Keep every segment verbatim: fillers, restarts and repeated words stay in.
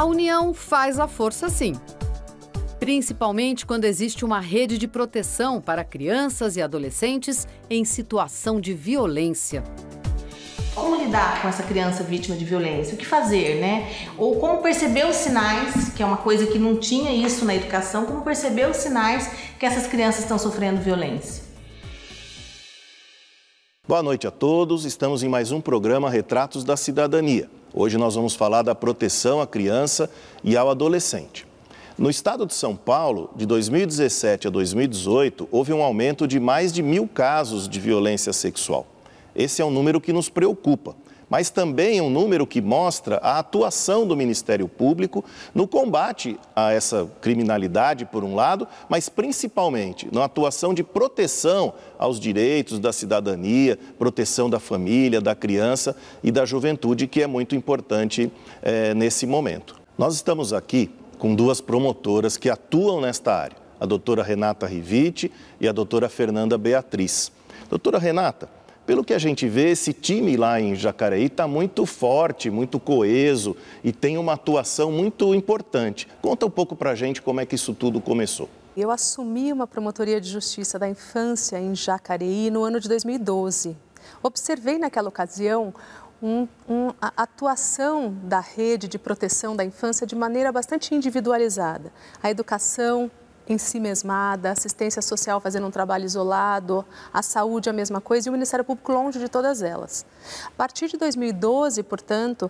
A união faz a força, sim. Principalmente quando existe uma rede de proteção para crianças e adolescentes em situação de violência. Como lidar com essa criança vítima de violência? O que fazer, né? Ou como perceber os sinais, que é uma coisa que não tinha isso na educação, como perceber os sinais que essas crianças estão sofrendo violência? Boa noite a todos, estamos em mais um programa Retratos da Cidadania. Hoje nós vamos falar da proteção à criança e ao adolescente. No estado de São Paulo, de dois mil e dezessete a dois mil e dezoito, houve um aumento de mais de mil casos de violência sexual. Esse é um número que nos preocupa, mas também é um número que mostra a atuação do Ministério Público no combate a essa criminalidade, por um lado, mas principalmente na atuação de proteção aos direitos da cidadania, proteção da família, da criança e da juventude, que é muito importante é, nesse momento. Nós estamos aqui com duas promotoras que atuam nesta área, a doutora Renata Riviti e a doutora Fernanda Beatriz. Doutora Renata, pelo que a gente vê, esse time lá em Jacareí está muito forte, muito coeso e tem uma atuação muito importante. Conta um pouco para a gente como é que isso tudo começou. Eu assumi uma promotoria de justiça da infância em Jacareí no ano de dois mil e doze. Observei naquela ocasião um, um, a atuação da rede de proteção da infância de maneira bastante individualizada. A educação em si mesmada, a assistência social fazendo um trabalho isolado, a saúde a mesma coisa e o Ministério Público longe de todas elas. A partir de dois mil e doze, portanto,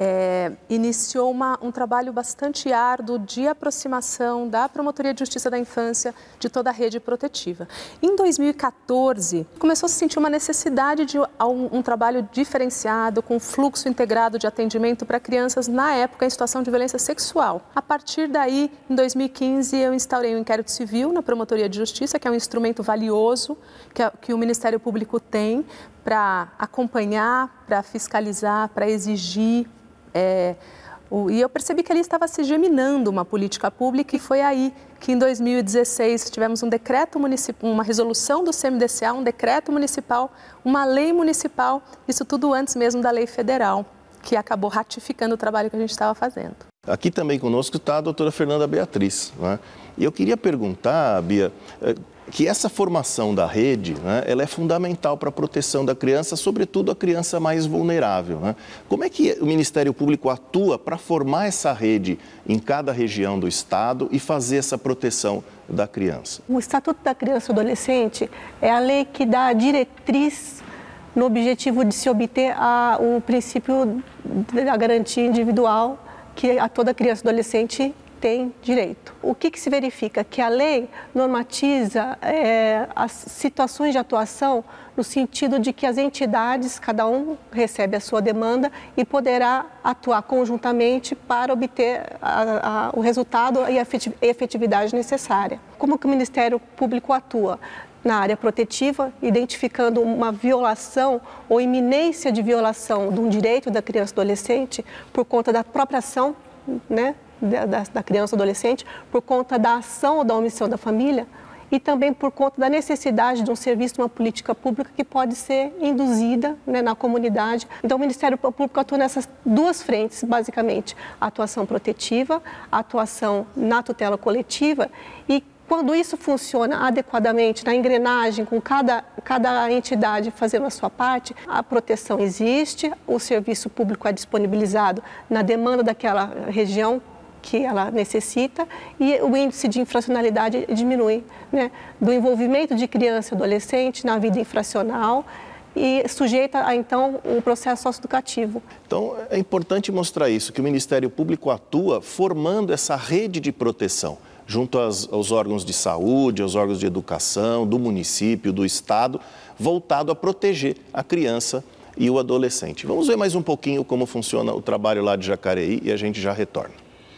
é, iniciou uma, um trabalho bastante árduo de aproximação da Promotoria de Justiça da Infância de toda a rede protetiva. Em dois mil e quatorze, começou a se sentir uma necessidade de um, um trabalho diferenciado, com fluxo integrado de atendimento para crianças, na época, em situação de violência sexual. A partir daí, em dois mil e quinze, eu instaurei um inquérito civil na Promotoria de Justiça, que é um instrumento valioso que, a, que o Ministério Público tem para acompanhar, para fiscalizar, para exigir. É, o, e eu percebi que ali estava se geminando uma política pública e foi aí que em dois mil e dezesseis tivemos um decreto municipal, uma resolução do C M D C A, um decreto municipal, uma lei municipal, isso tudo antes mesmo da lei federal, que acabou ratificando o trabalho que a gente estava fazendo. Aqui também conosco está a doutora Fernanda Beatriz, né? E eu queria perguntar, Bia, que essa formação da rede, né, ela é fundamental para a proteção da criança, sobretudo a criança mais vulnerável, né? Como é que o Ministério Público atua para formar essa rede em cada região do Estado e fazer essa proteção da criança? O Estatuto da Criança e Adolescente é a lei que dá a diretriz no objetivo de se obter a, o princípio da garantia individual que a toda criança e adolescente tem direito. O que, que se verifica? Que a lei normatiza é, as situações de atuação no sentido de que as entidades, cada um recebe a sua demanda e poderá atuar conjuntamente para obter a, a, o resultado e a efetividade necessária. Como que o Ministério Público atua? Na área protetiva, identificando uma violação ou iminência de violação de um direito da criança e adolescente por conta da própria ação, né, da, da criança ou adolescente, por conta da ação ou da omissão da família e também por conta da necessidade de um serviço, de uma política pública que pode ser induzida, né, na comunidade. Então, o Ministério Público atua nessas duas frentes, basicamente, a atuação protetiva, a atuação na tutela coletiva e quando isso funciona adequadamente, na engrenagem, com cada, cada entidade fazendo a sua parte, a proteção existe, o serviço público é disponibilizado na demanda daquela região que ela necessita e o índice de infracionalidade diminui, né, do envolvimento de criança e adolescente na vida infracional e sujeita a, então, um processo socioeducativo. Então, é importante mostrar isso, que o Ministério Público atua formando essa rede de proteção junto aos, aos órgãos de saúde, aos órgãos de educação, do município, do estado, voltado a proteger a criança e o adolescente. Vamos ver mais um pouquinho como funciona o trabalho lá de Jacareí e a gente já retorna.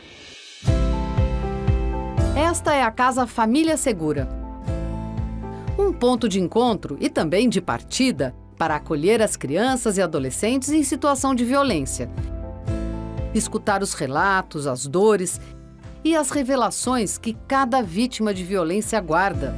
Esta é a Casa Família Segura. Um ponto de encontro e também de partida para acolher as crianças e adolescentes em situação de violência. Escutar os relatos, as dores e as revelações que cada vítima de violência guarda.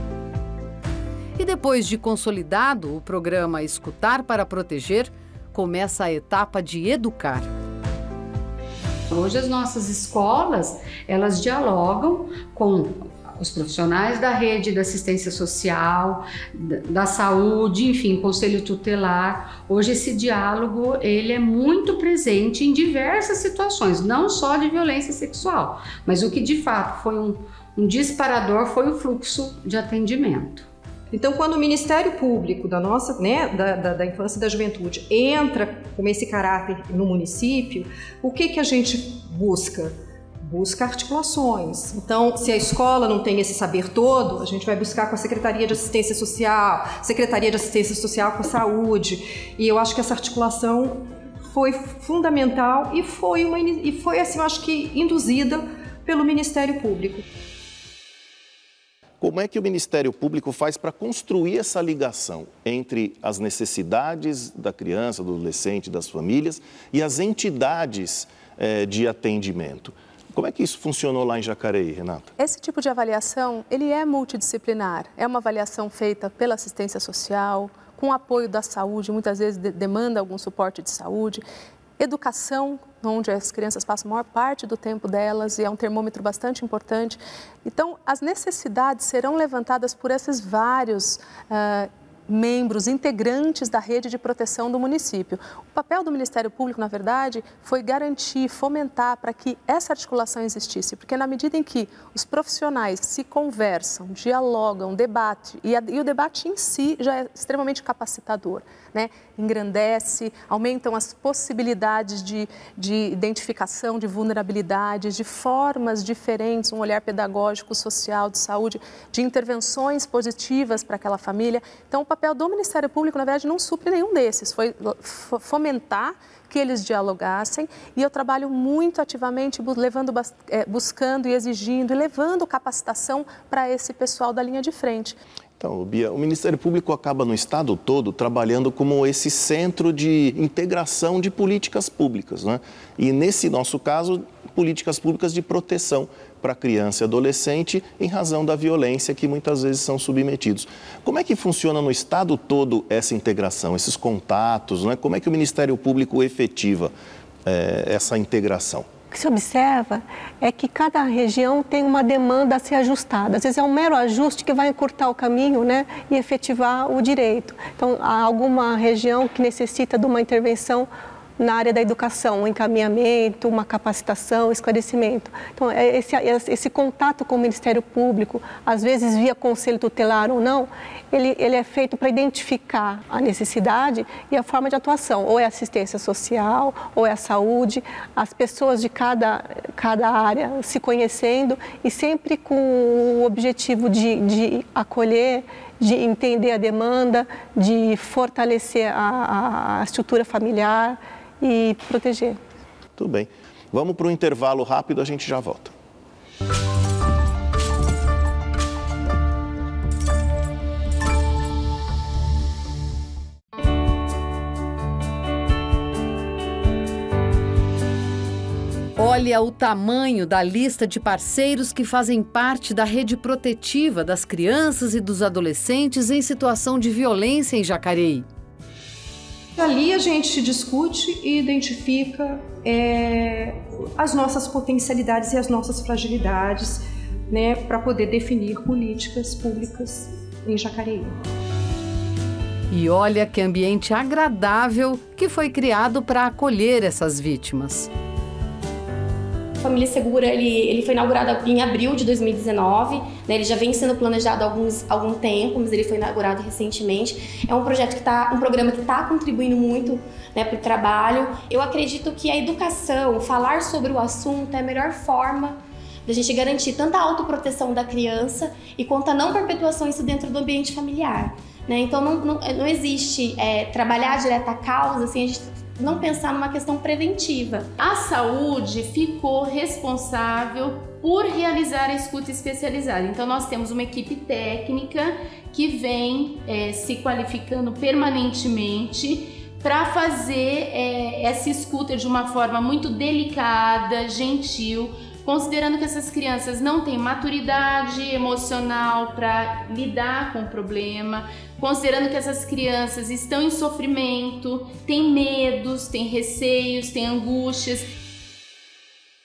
E depois de consolidado o programa Escutar para Proteger, começa a etapa de educar. Hoje as nossas escolas, elas dialogam com os profissionais da rede da assistência social, da saúde, enfim, conselho tutelar. Hoje esse diálogo, ele é muito presente em diversas situações, não só de violência sexual, mas o que de fato foi um, um disparador foi o fluxo de atendimento. Então, quando o Ministério Público da nossa, né, da, da, da Infância e da Juventude entra com esse caráter no município, o que que a gente busca? Busca articulações. Então, se a escola não tem esse saber todo, a gente vai buscar com a Secretaria de Assistência Social, Secretaria de Assistência Social com a Saúde. E eu acho que essa articulação foi fundamental e foi, uma, e foi assim, eu acho que induzida pelo Ministério Público. Como é que o Ministério Público faz para construir essa ligação entre as necessidades da criança, do adolescente, das famílias e as entidades eh, de atendimento? Como é que isso funcionou lá em Jacareí, Renata? Esse tipo de avaliação, ele é multidisciplinar. É uma avaliação feita pela assistência social, com apoio da saúde, muitas vezes de, demanda algum suporte de saúde. Educação, onde as crianças passam a maior parte do tempo delas, e é um termômetro bastante importante. Então, as necessidades serão levantadas por esses vários uh, membros, integrantes da rede de proteção do município. O papel do Ministério Público, na verdade, foi garantir, fomentar para que essa articulação existisse, porque na medida em que os profissionais se conversam, dialogam, debatem, e, a, e o debate em si já é extremamente capacitador, né? Engrandece, aumentam as possibilidades de, de identificação de vulnerabilidades, de formas diferentes, um olhar pedagógico, social, de saúde, de intervenções positivas para aquela família. Então, o papel do Ministério Público, na verdade, não supre nenhum desses, foi fomentar que eles dialogassem, e eu trabalho muito ativamente levando, buscando e exigindo e levando capacitação para esse pessoal da linha de frente. Então, Bia, o Ministério Público acaba no estado todo trabalhando como esse centro de integração de políticas públicas, né? E nesse nosso caso, políticas públicas de proteção para criança e adolescente em razão da violência que muitas vezes são submetidos. Como é que funciona no estado todo essa integração, esses contatos, né? Como é que o Ministério Público efetiva é, essa integração? O que se observa é que cada região tem uma demanda a ser ajustada. Às vezes é um mero ajuste que vai encurtar o caminho, né, e efetivar o direito. Então, há alguma região que necessita de uma intervenção na área da educação, um encaminhamento, uma capacitação, esclarecimento. Então, esse, esse contato com o Ministério Público, às vezes via conselho tutelar ou não, ele, ele é feito para identificar a necessidade e a forma de atuação. Ou é assistência social, ou é a saúde, as pessoas de cada, cada área se conhecendo e sempre com o objetivo de, de acolher, de entender a demanda, de fortalecer a, a estrutura familiar e proteger. Tudo bem. Vamos para um intervalo rápido, a gente já volta. Olha o tamanho da lista de parceiros que fazem parte da rede protetiva das crianças e dos adolescentes em situação de violência em Jacareí. Ali a gente discute e identifica é, as nossas potencialidades e as nossas fragilidades, né, para poder definir políticas públicas em Jacareí. E olha que ambiente agradável que foi criado para acolher essas vítimas. Família Segura, ele, ele foi inaugurado em abril de dois mil e dezenove, né? Ele já vem sendo planejado há alguns, algum tempo, mas ele foi inaugurado recentemente. É um projeto que tá, um programa que está contribuindo muito, né, para o trabalho. Eu acredito que a educação, falar sobre o assunto é a melhor forma da gente garantir tanto a autoproteção da criança e quanto a não perpetuação isso dentro do ambiente familiar, né? Então não, não, não existe é, trabalhar direto a causa, assim, a gente não pensar numa questão preventiva. A saúde ficou responsável por realizar a escuta especializada. Então nós temos uma equipe técnica que vem é, se qualificando permanentemente para fazer é, essa escuta de uma forma muito delicada, gentil, considerando que essas crianças não têm maturidade emocional para lidar com o problema, considerando que essas crianças estão em sofrimento, têm medos, têm receios, têm angústias.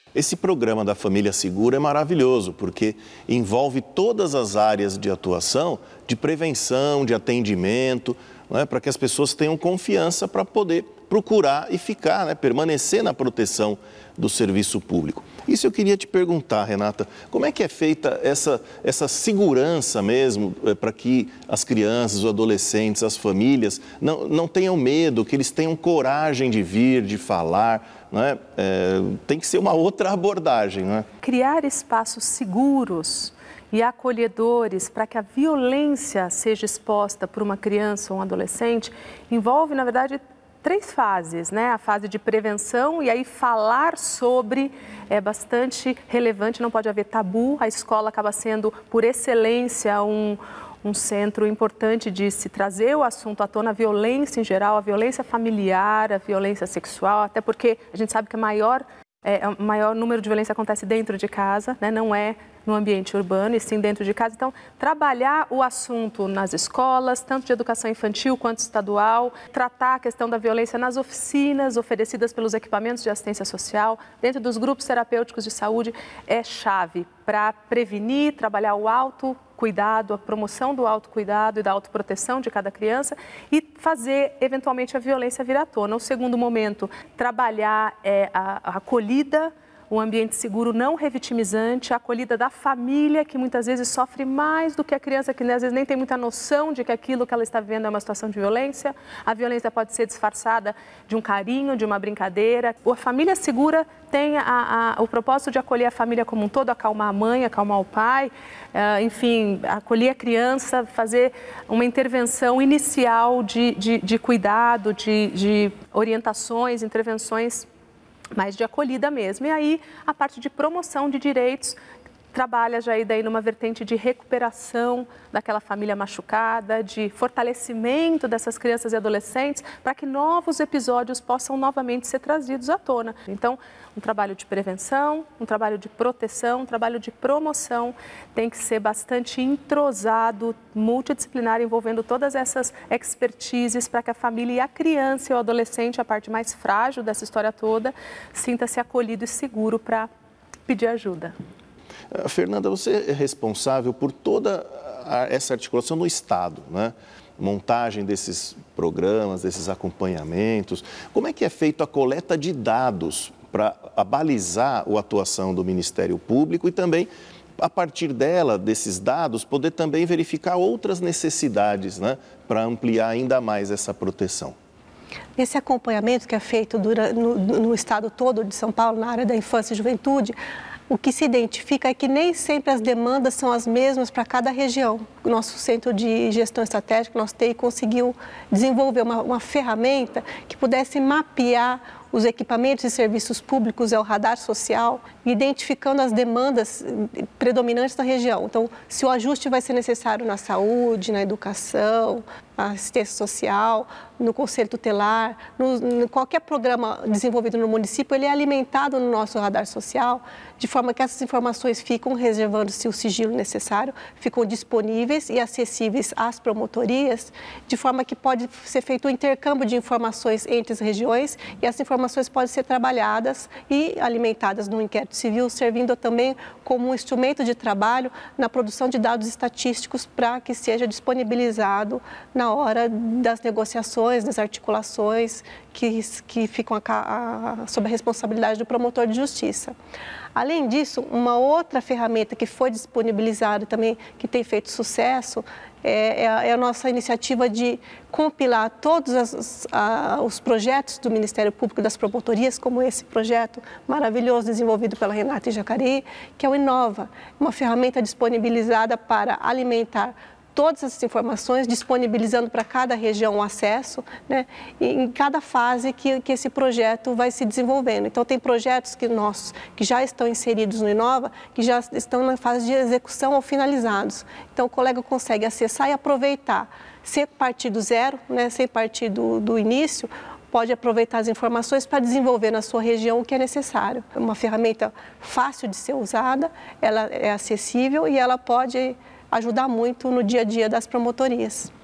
Esse programa da Família Segura é maravilhoso, porque envolve todas as áreas de atuação, de prevenção, de atendimento, né, para que as pessoas tenham confiança para poder procurar e ficar, né, permanecer na proteção do serviço público. Isso eu queria te perguntar, Renata, como é que é feita essa, essa segurança mesmo é, para que as crianças, os adolescentes, as famílias não, não tenham medo, que eles tenham coragem de vir, de falar, não é? É, tem que ser uma outra abordagem, não é? Criar espaços seguros e acolhedores para que a violência seja exposta por uma criança ou um adolescente envolve, na verdade, três fases, né? A fase de prevenção, e aí falar sobre é bastante relevante, não pode haver tabu. A escola acaba sendo, por excelência, um, um centro importante de se trazer o assunto à tona, a violência em geral, a violência familiar, a violência sexual, até porque a gente sabe que a maior, é, o maior número de violência acontece dentro de casa, né? Não é no ambiente urbano, e sim dentro de casa. Então, trabalhar o assunto nas escolas, tanto de educação infantil quanto estadual, tratar a questão da violência nas oficinas oferecidas pelos equipamentos de assistência social, dentro dos grupos terapêuticos de saúde, é chave para prevenir, trabalhar o autocuidado, a promoção do autocuidado e da autoproteção de cada criança e fazer, eventualmente, a violência vir à tona. O segundo momento, trabalhar é, a, a acolhida, um ambiente seguro não revitimizante, a acolhida da família, que muitas vezes sofre mais do que a criança, que às vezes nem tem muita noção de que aquilo que ela está vivendo é uma situação de violência. A violência pode ser disfarçada de um carinho, de uma brincadeira. A família segura tem a, a, o propósito de acolher a família como um todo, acalmar a mãe, acalmar o pai, uh, enfim, acolher a criança, fazer uma intervenção inicial de, de, de cuidado, de, de orientações, intervenções mais de acolhida mesmo. E aí, a parte de promoção de direitos trabalha já aí daí numa vertente de recuperação daquela família machucada, de fortalecimento dessas crianças e adolescentes para que novos episódios possam novamente ser trazidos à tona. Então, um trabalho de prevenção, um trabalho de proteção, um trabalho de promoção tem que ser bastante entrosado, multidisciplinar, envolvendo todas essas expertises para que a família e a criança e o adolescente, a parte mais frágil dessa história toda, sinta-se acolhido e seguro para pedir ajuda. Fernanda, você é responsável por toda essa articulação no Estado, né? Montagem desses programas, desses acompanhamentos. Como é que é feita a coleta de dados para abalizar a atuação do Ministério Público e também, a partir dela, desses dados, poder também verificar outras necessidades, né? Para ampliar ainda mais essa proteção? Esse acompanhamento que é feito durante, no, no estado todo de São Paulo, na área da infância e juventude, o que se identifica é que nem sempre as demandas são as mesmas para cada região. O nosso Centro de Gestão Estratégica, nosso T I, conseguiu desenvolver uma, uma ferramenta que pudesse mapear os equipamentos e serviços públicos, é o radar social, identificando as demandas predominantes na região. Então, se o ajuste vai ser necessário na saúde, na educação, na assistência social, no conselho tutelar, no, no, qualquer programa desenvolvido no município, ele é alimentado no nosso radar social, de forma que essas informações ficam, reservando-se o sigilo necessário, ficam disponíveis e acessíveis às promotorias, de forma que pode ser feito o intercâmbio de informações entre as regiões e as informações podem ser trabalhadas e alimentadas no inquérito civil, servindo também como um instrumento de trabalho na produção de dados estatísticos para que seja disponibilizado na hora das negociações, das articulações que, que ficam a, a, sob a responsabilidade do promotor de justiça. Além disso, uma outra ferramenta que foi disponibilizada também, que tem feito sucesso, é, é, a, é a nossa iniciativa de compilar todos as, a, os projetos do Ministério Público, das promotorias, como esse projeto maravilhoso desenvolvido pela Renata em Jacareí, que é o Inova, uma ferramenta disponibilizada para alimentar todas essas informações, disponibilizando para cada região o acesso, né, em cada fase que, que esse projeto vai se desenvolvendo. Então, tem projetos que nossos que já estão inseridos no Inova, que já estão na fase de execução ou finalizados. Então, o colega consegue acessar e aproveitar, sem partir do zero, né, sem partir do, do início, pode aproveitar as informações para desenvolver na sua região o que é necessário. É uma ferramenta fácil de ser usada, ela é acessível e ela pode ajudar muito no dia a dia das promotorias.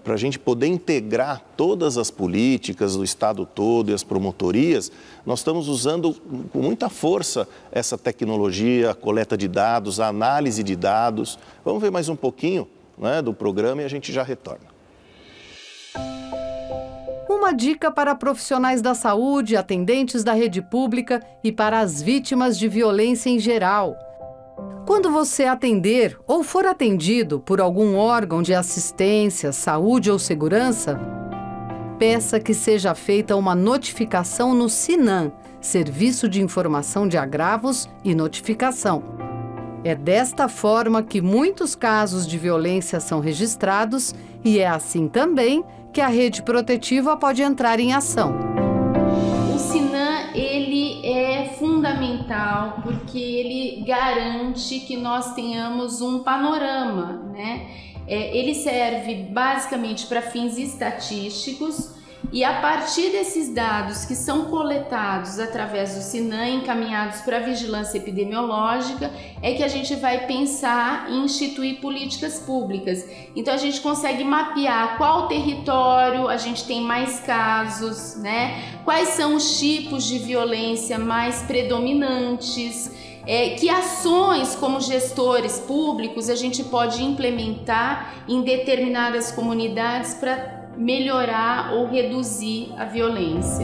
para a gente poder integrar todas as políticas do estado todo e as promotorias, nós estamos usando com muita força essa tecnologia, a coleta de dados, a análise de dados. Vamos ver mais um pouquinho, né, do programa e a gente já retorna. Uma dica para profissionais da saúde, atendentes da rede pública e para as vítimas de violência em geral. Quando você atender ou for atendido por algum órgão de assistência, saúde ou segurança, peça que seja feita uma notificação no SINAM, Serviço de Informação de Agravos e Notificação. É desta forma que muitos casos de violência são registrados e é assim também que a rede protetiva pode entrar em ação. O SINAM, ele é fundamental porque ele garante que nós tenhamos um panorama, né? É, ele serve basicamente para fins estatísticos e a partir desses dados que são coletados através do SINAM, encaminhados para a vigilância epidemiológica, é que a gente vai pensar em instituir políticas públicas. Então a gente consegue mapear qual território a gente tem mais casos, né? Quais são os tipos de violência mais predominantes, é, que ações como gestores públicos a gente pode implementar em determinadas comunidades para melhorar ou reduzir a violência.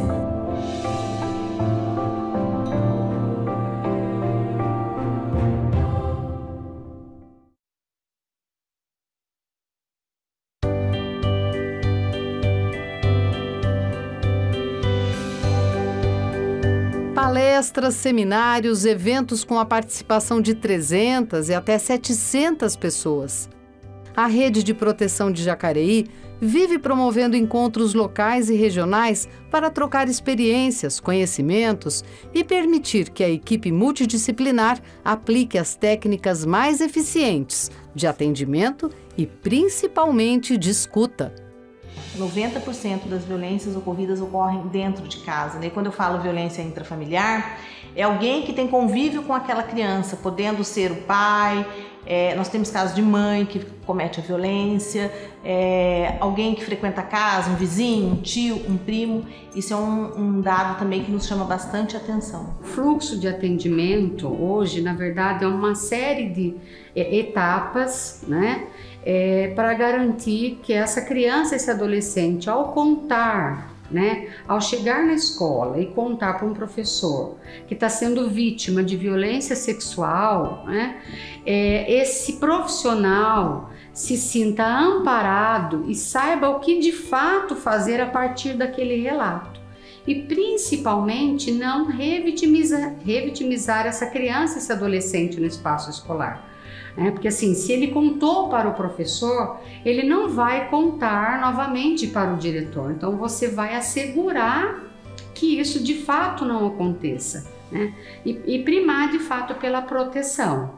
Palestras, seminários, eventos com a participação de trezentas e até setecentas pessoas. A Rede de Proteção de Jacareí vive promovendo encontros locais e regionais para trocar experiências, conhecimentos e permitir que a equipe multidisciplinar aplique as técnicas mais eficientes de atendimento e principalmente de escuta. noventa por cento das violências ocorridas ocorrem dentro de casa, né? E quando eu falo violência intrafamiliar, é alguém que tem convívio com aquela criança, podendo ser o pai. É, nós temos casos de mãe que comete a violência, é, alguém que frequenta a casa, um vizinho, um tio, um primo. Isso é um, um dado também que nos chama bastante atenção. O fluxo de atendimento hoje, na verdade, é uma série de é, etapas, né, é, para garantir que essa criança, esse adolescente, ao contar, né, ao chegar na escola e contar para um professor que está sendo vítima de violência sexual, né, é, esse profissional se sinta amparado e saiba o que de fato fazer a partir daquele relato. E principalmente não revitimizar, revitimizar essa criança, esse adolescente no espaço escolar. É, porque assim, se ele contou para o professor, ele não vai contar novamente para o diretor. Então você vai assegurar que isso de fato não aconteça, né? E, e primar de fato pela proteção.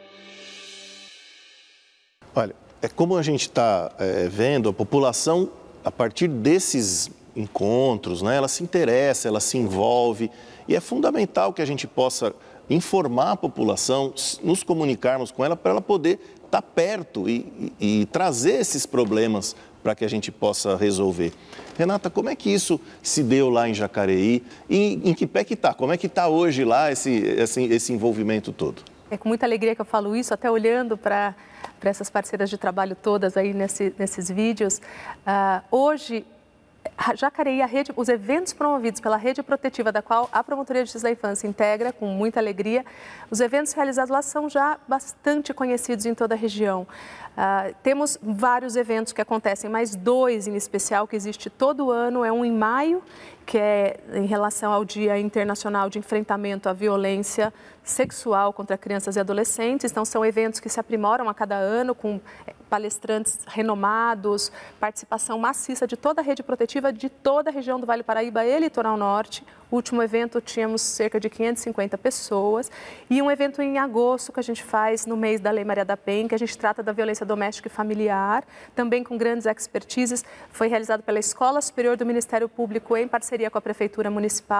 Olha, é como a gente está é, vendo, a população, a partir desses encontros, né, ela se interessa, ela se envolve e é fundamental que a gente possa informar a população, nos comunicarmos com ela para ela poder estar perto e, e, e trazer esses problemas para que a gente possa resolver. Renata, como é que isso se deu lá em Jacareí e em que pé que está? Como é que está hoje lá esse, esse, esse envolvimento todo? É com muita alegria que eu falo isso, até olhando para essas parceiras de trabalho todas aí nesse, nesses vídeos. Uh, hoje, Jacareí, a rede, os eventos promovidos pela rede protetiva, da qual a Promotoria de Justiça da Infância integra com muita alegria, os eventos realizados lá são já bastante conhecidos em toda a região. Uh, temos vários eventos que acontecem, mas dois em especial que existe todo ano, é um em maio, que é em relação ao Dia Internacional de Enfrentamento à Violência Sexual contra Crianças e Adolescentes. Então, são eventos que se aprimoram a cada ano, com palestrantes renomados, participação maciça de toda a rede protetiva de toda a região do Vale Paraíba e Litoral Norte. O último evento tínhamos cerca de quinhentas e cinquenta pessoas e um evento em agosto que a gente faz no mês da Lei Maria da Penha, que a gente trata da violência doméstica e familiar, também com grandes expertises. Foi realizado pela Escola Superior do Ministério Público em parceria com a Prefeitura Municipal,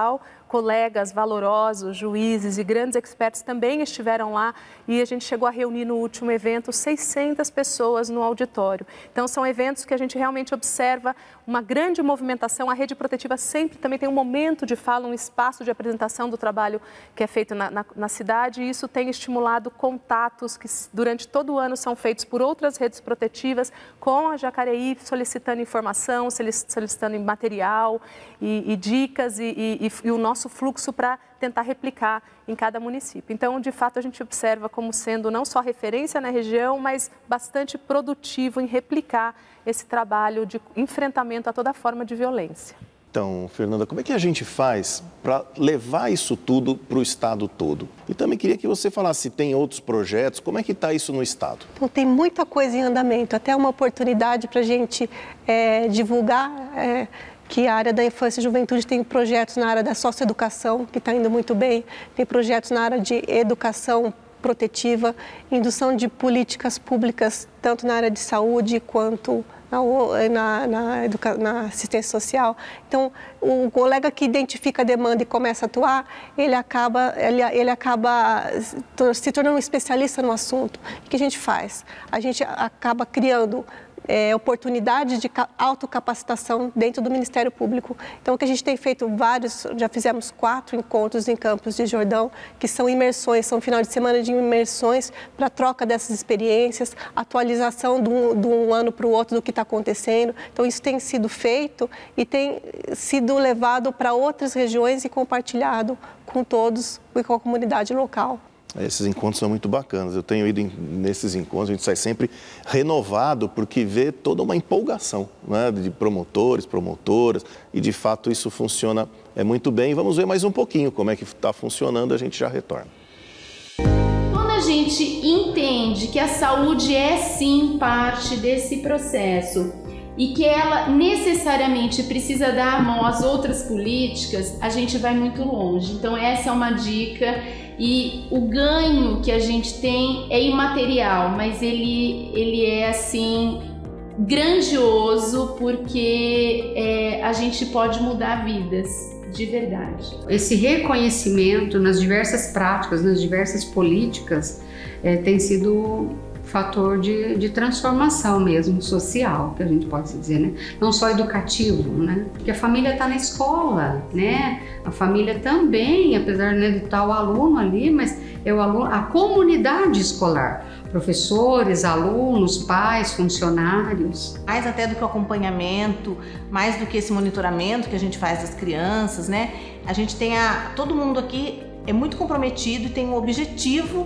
colegas valorosos, juízes e grandes experts também estiveram lá e a gente chegou a reunir no último evento seiscentas pessoas no auditório. Então são eventos que a gente realmente observa uma grande movimentação. A rede protetiva sempre também tem um momento de fala, um espaço de apresentação do trabalho que é feito na, na, na cidade, e isso tem estimulado contatos que durante todo o ano são feitos por outras redes protetivas com a Jacareí, solicitando informação, solicitando material e, e dicas e, e, e o nosso fluxo para tentar replicar em cada município. Então, de fato, a gente observa como sendo não só referência na região, mas bastante produtivo em replicar esse trabalho de enfrentamento a toda forma de violência. Então, Fernanda, como é que a gente faz para levar isso tudo para o estado todo? E também queria que você falasse se tem outros projetos, como é que está isso no estado? Então, tem muita coisa em andamento, até uma oportunidade para a gente é, divulgar é, que a área da infância e juventude tem projetos na área da socioeducação, que está indo muito bem, tem projetos na área de educação protetiva, indução de políticas públicas, tanto na área de saúde quanto na, na, na, educa... na assistência social. Então, o colega que identifica a demanda e começa a atuar, ele acaba, ele, ele acaba se tornando um especialista no assunto. O que a gente faz? A gente acaba criando É, oportunidades de autocapacitação dentro do Ministério Público. Então, o que a gente tem feito vários, já fizemos quatro encontros em Campos de Jordão, que são imersões, são final de semana de imersões para troca dessas experiências, atualização de um, de um ano para o outro do que está acontecendo. Então, isso tem sido feito e tem sido levado para outras regiões e compartilhado com todos e com a comunidade local. Esses encontros são muito bacanas. Eu tenho ido em, nesses encontros, a gente sai sempre renovado, porque vê toda uma empolgação, né, de promotores, promotoras, e de fato isso funciona é, muito bem. Vamos ver mais um pouquinho como é que está funcionando, a gente já retorna. Quando a gente entende que a saúde é sim parte desse processo e que ela necessariamente precisa dar a mão às outras políticas, a gente vai muito longe. Então essa é uma dica. E o ganho que a gente tem é imaterial, mas ele, ele é assim grandioso, porque é, a gente pode mudar vidas de verdade. Esse reconhecimento nas diversas práticas, nas diversas políticas, é, tem sido fator de, de transformação mesmo, social, que a gente pode dizer, né? Não só educativo, né? Porque a família está na escola, né? A família também, apesar, né, de estar o aluno ali, mas é o aluno, a comunidade escolar, professores, alunos, pais, funcionários. Mais até do que o acompanhamento, mais do que esse monitoramento que a gente faz das crianças, né? A gente tem a, todo mundo aqui é muito comprometido e tem um objetivo.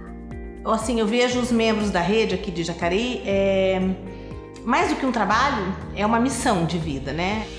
Assim, eu vejo os membros da rede aqui de Jacareí, é, mais do que um trabalho, é uma missão de vida, né?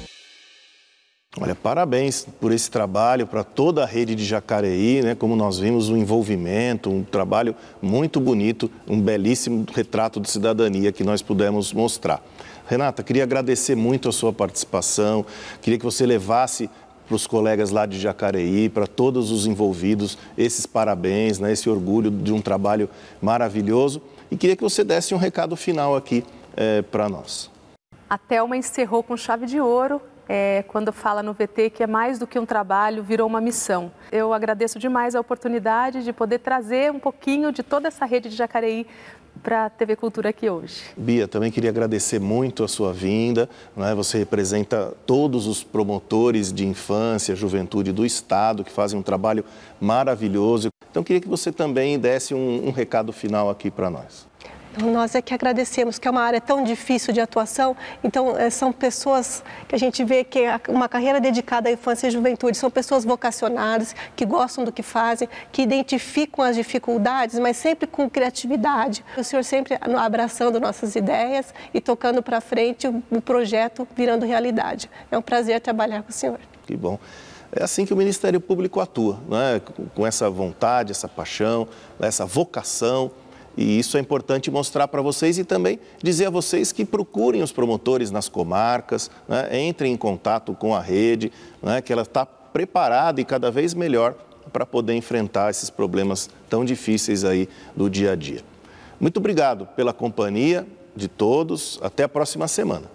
Olha, parabéns por esse trabalho, para toda a rede de Jacareí, né? Como nós vimos, um envolvimento, um trabalho muito bonito, um belíssimo retrato de cidadania que nós pudemos mostrar. Renata, queria agradecer muito a sua participação, queria que você levasse para os colegas lá de Jacareí, para todos os envolvidos, esses parabéns, né, esse orgulho de um trabalho maravilhoso. E queria que você desse um recado final aqui é, para nós. A Thelma encerrou com chave de ouro, é, quando fala no V T que é mais do que um trabalho, virou uma missão. Eu agradeço demais a oportunidade de poder trazer um pouquinho de toda essa rede de Jacareí para a T V Cultura aqui hoje. Bia, também queria agradecer muito a sua vinda, né? Você representa todos os promotores de infância, juventude do estado, que fazem um trabalho maravilhoso. Então, queria que você também desse um, um recado final aqui para nós. Nós é que agradecemos, que é uma área tão difícil de atuação, então são pessoas que a gente vê que é uma carreira dedicada à infância e juventude, são pessoas vocacionadas, que gostam do que fazem, que identificam as dificuldades, mas sempre com criatividade. O senhor sempre abraçando nossas ideias e tocando para frente o projeto virando realidade. É um prazer trabalhar com o senhor. Que bom. É assim que o Ministério Público atua, né? Com essa vontade, essa paixão, essa vocação. E isso é importante mostrar para vocês e também dizer a vocês que procurem os promotores nas comarcas, né? Entrem em contato com a rede, né? Que ela está preparada e cada vez melhor para poder enfrentar esses problemas tão difíceis aí do dia a dia. Muito obrigado pela companhia de todos. Até a próxima semana.